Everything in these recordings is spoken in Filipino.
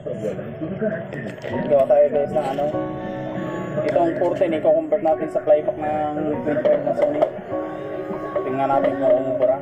Gawa tayo guys ng ano. Itong curtain, i-convert natin sa flyback ng 25 na Sony. Tingnan natin kung umubra.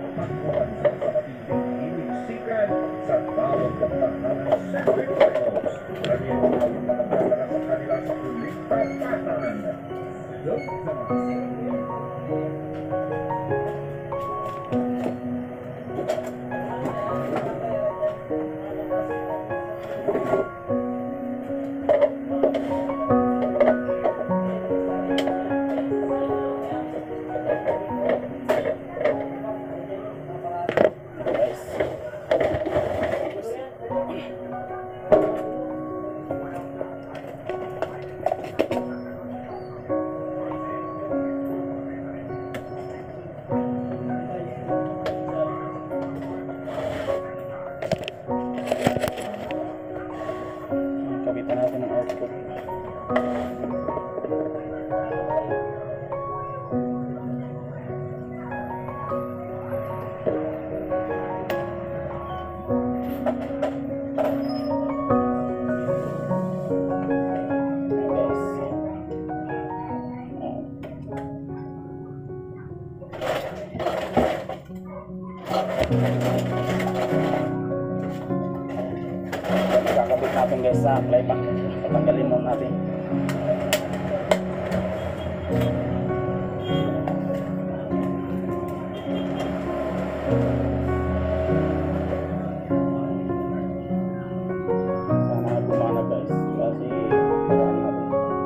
Kabitan natin ang output. Kakabit natin guys sa flyback. Tatanggalin muna natin. Sana gumana guys kasi parang natin.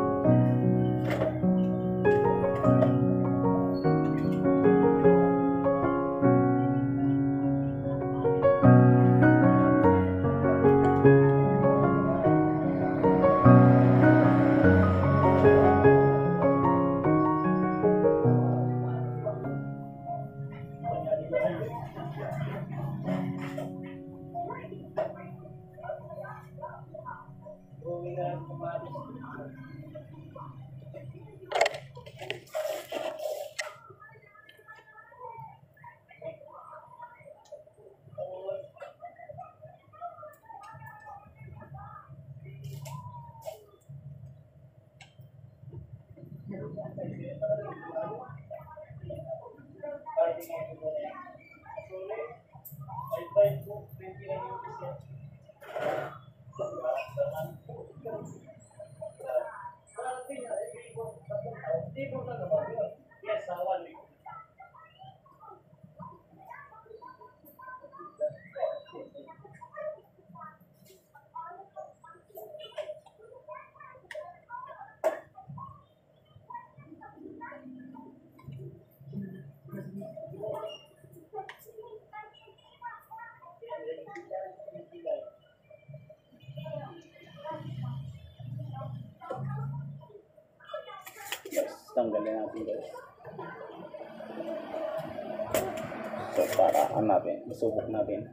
Tanggalin natin guys. So para natin, isubok natin.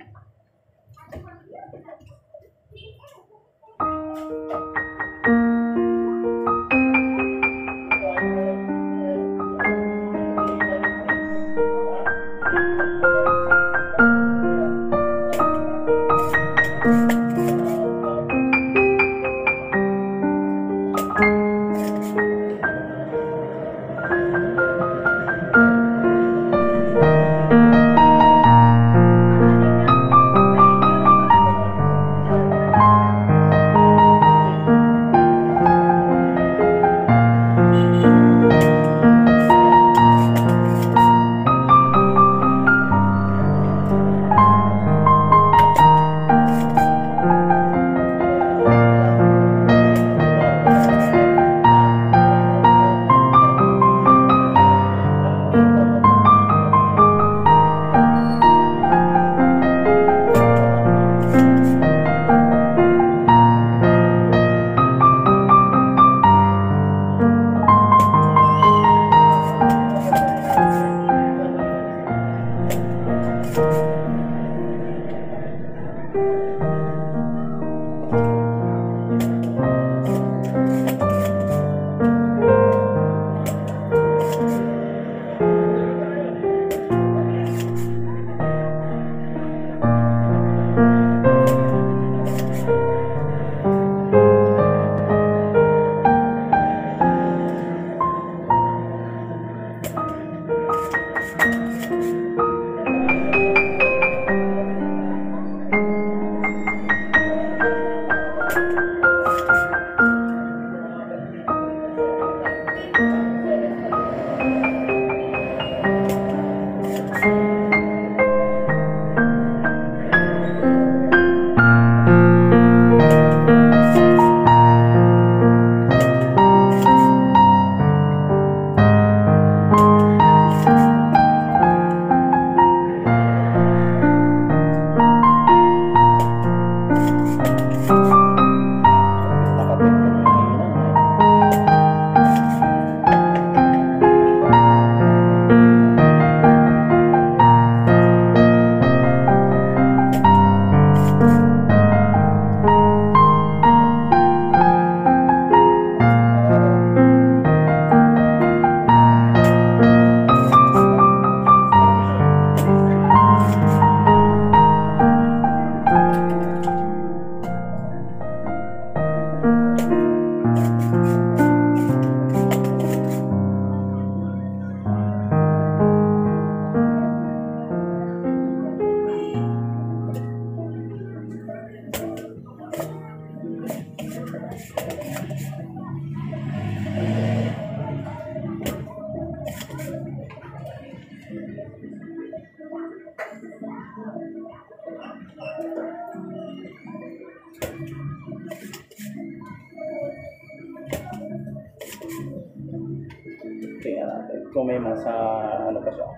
Tingnan natin kung may masa ano pa siya.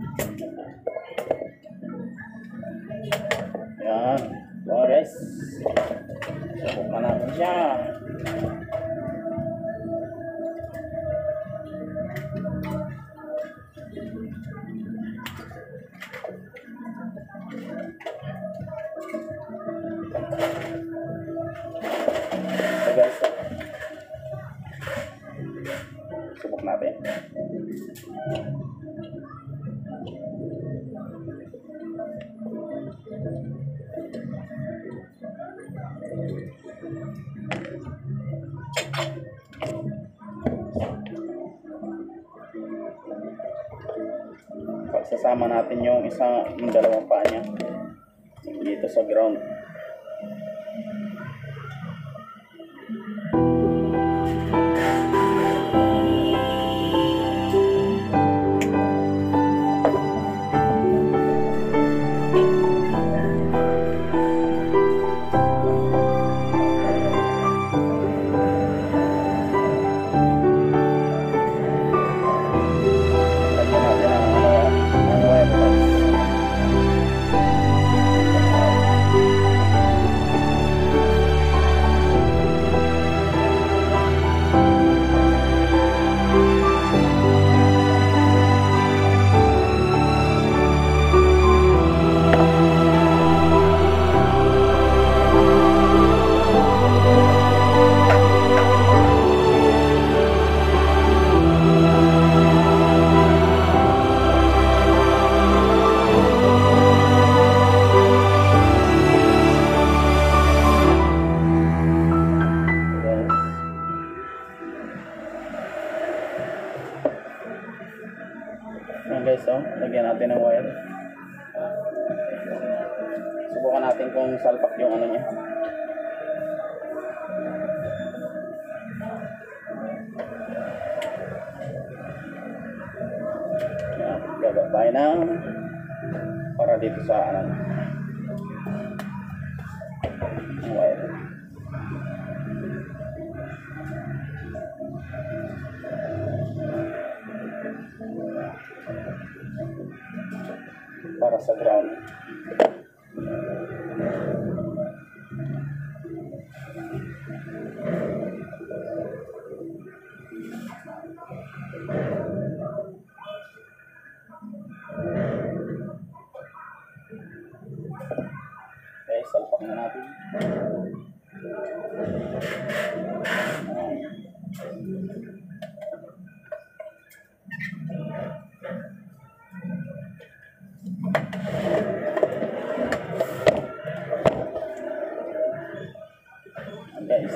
Yan. Guys. Subukan natin siya. So guys. Subok natin. Pagsasama natin yung dalawang paa niya dito sa ground. Yan guys, so lagyan natin ng wire. Subukan natin kung salpak yung ano niya. Yan, gagawa tayo ng para dito sa ano ng wire. Para sa ground. Okay, salpak na natin. Guys,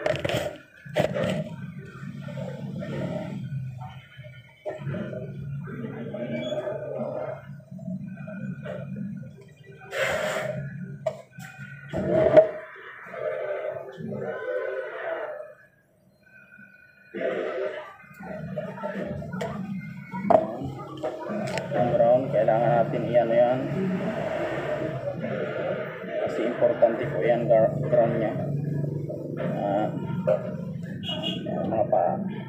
ang ground kailangan natin iyan yan kasi importante po yan ground nya. Mga pa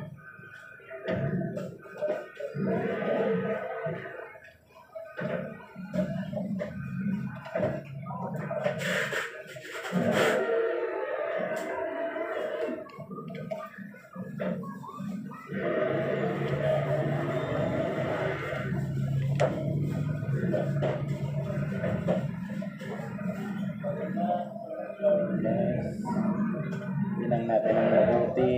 bilang natin ang mabuti.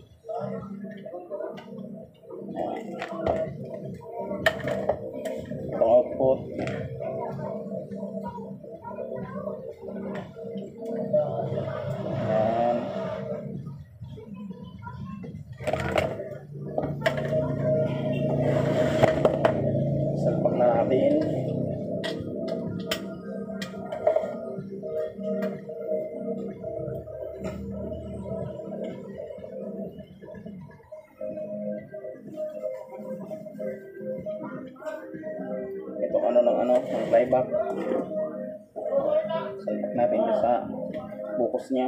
Itong output yan. Salpak na natin. Itong ano ng flyback. Salpak natin sa Bukas niya.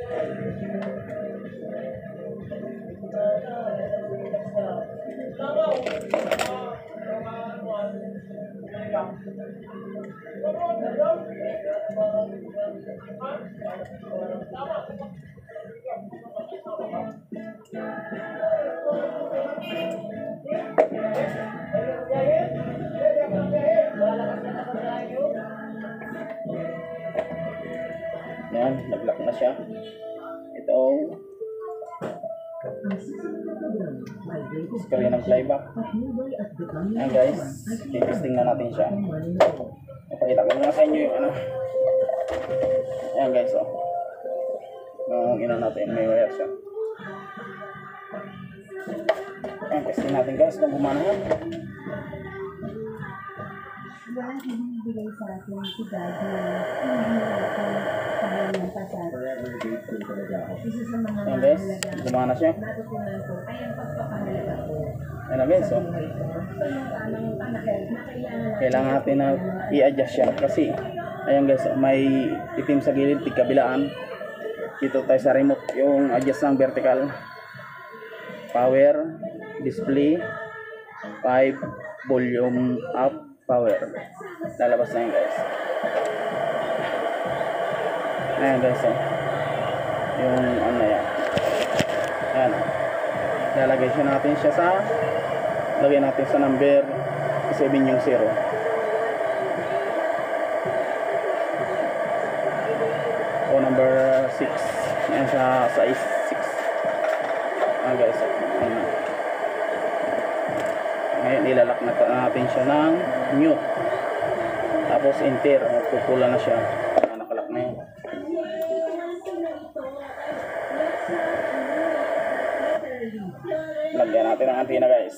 Yan, nag-lock na siya. Ito screen ng flyback. Ayan guys, testing na natin siya. Ipakita ko muna sa inyo yung ano. Ayan guys, oh. Yung ina natin, may wire siya. Ayan, testing natin guys kung gumana yan. Wala hinihigay sa atin si God na hindi natin kaya ng pasat. Isa sa mga Ayan guys, gumana siya. natutunan ko ay ang pagpapahalaga ko. Ayan guys, oh. Kailangan natin na i-adjust siya kasi ayan guys, may itim sa gilid, tigkabilaan. Dito tayo sa remote, yung adjust ng vertical. Power, display, 5, volume up, power. Lalabas na yun guys. Ayan guys, oh. Yung ano yan. Ayan, oh. Lalagay siya natin siya sa lagay natin sa number 7 yung 0. O number 6. Ayan sa size 6. Ayan guys, ayan na. Ngayon ilalak na natin siya ng mute. Tapos enter, pupula na siya. Nakalak na yun. Lagyan natin ang antenna guys.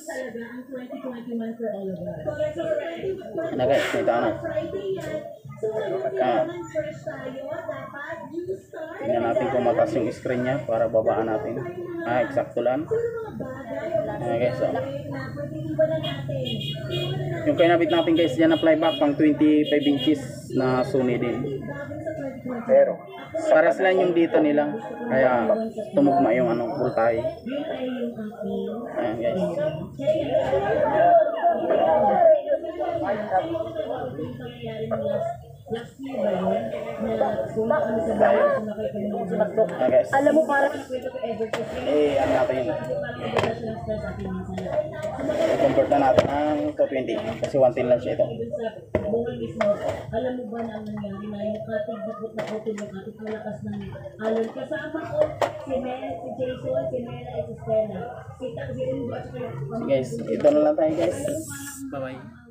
Na guys, may tanong. Tingnan natin kung mataas yung screen niya para babaan natin. Eksakto lang. Guys, oh. Yung kinabit natin guys dyan na flyback pang 25 inches na Sony din. Pero pares lang yung dito nila, kaya tumugma yung ano, voltahe. Ayan guys. Guys. Alam mo para Ano natin yun? I-convert na natin ng 220 kasi 110 lang siya ito. alam mo ba na ang nangyari na yung katig na putin ng ating malakas ng alon kasama ko si Mel, si Jason, si Mela, si Stella, si Ingo at Guys, ito na lang tayo guys. Bye bye.